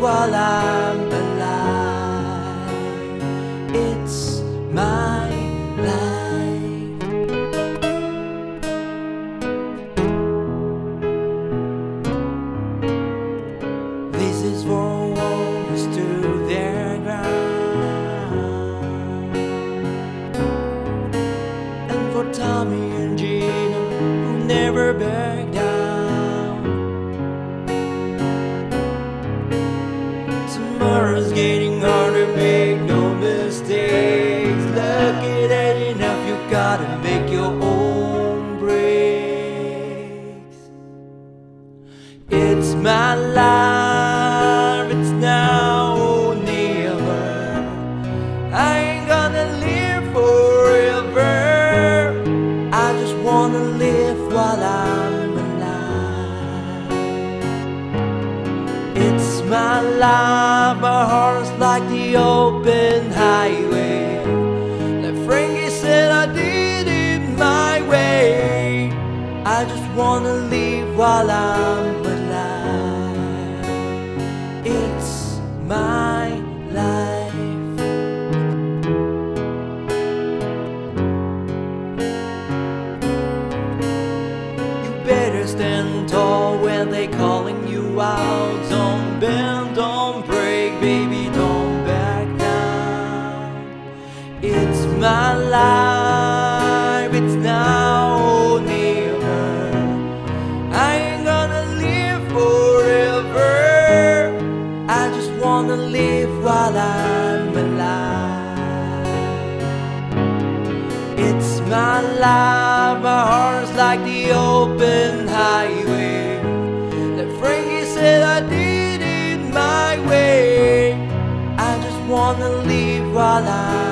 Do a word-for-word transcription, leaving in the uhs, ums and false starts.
while I'm alive. It's my life. This is for warriors to their ground, and for Tommy and Gina who never back down. Tomorrow's getting harder, make no mistakes. Look at it enough, you gotta make your own breaks. It's my life, it's now or never. I ain't gonna live forever. I just wanna live while I'm alive. It's my life, my heart's like the open highway. Like Frankie said, I did it my way. I just wanna live while I'm alive. It's my life. You better stand tall when they calling you out. Don't bend, don't break, baby, don't back down. It's my life, it's now or never. I ain't gonna live forever. I just wanna live while I'm alive. It's my life, my heart's like the open highway. Like Frankie said, I did it my way. I just wanna live while I'm